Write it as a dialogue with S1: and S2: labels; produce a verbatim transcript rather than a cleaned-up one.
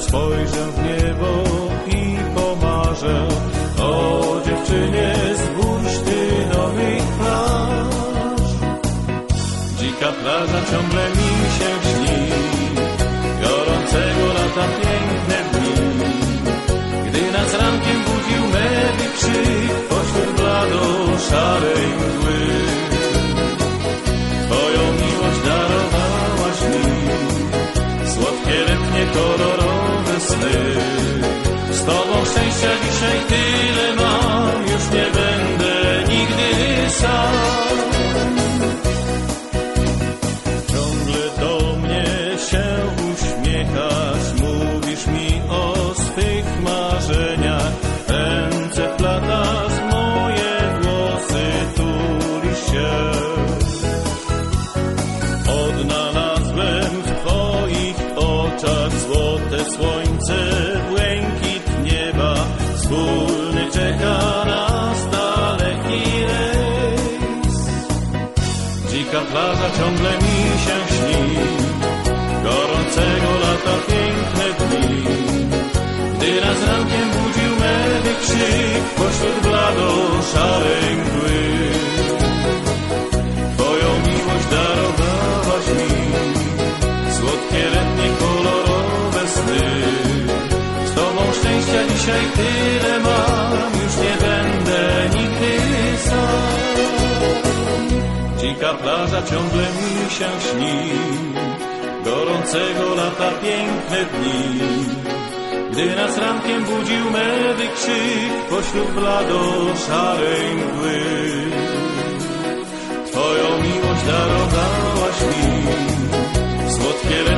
S1: spojrzę w niebo i pomarzę o dziewczynie z bursztynowych plaż. Dzika plaża ciągle mi się śni, gorącego lata piękne dni, gdy nas rankiem budził mewy krzyk pośród blado szarej mgły. Twoją miłość darowałaś mi, słodkie letnie kolorowe sny. Z Tobą szczęścia dzisiaj tyle mam, już nie będę nigdy sam. Ciągle do mnie się uśmiechasz, mówisz mi o swych marzeniach. Ręce wplatasz moje włosy, tulisz się. Odnalazłem w Twoich oczach złote słońce, błękit nieba. Wspólny czeka nas daleki rejs. Dzika plaża ciągle mi się śni, gorącego lata piękne dni, gdy nas rankiem budził mewy krzyk pośród blado szarej mgły. Twoją miłość darowałaś mi, słodkie letnie kolorowe sny. Z Tobą szczęścia dzisiaj tyle mam, już nie będę nigdy sam. Dzika plaża ciągle mi się śni, gorącego lata piękne dni, gdy nas rankiem budził mewy krzyk pośród blado szarej mgły. Twoją miłość darowałaś mi, słodkie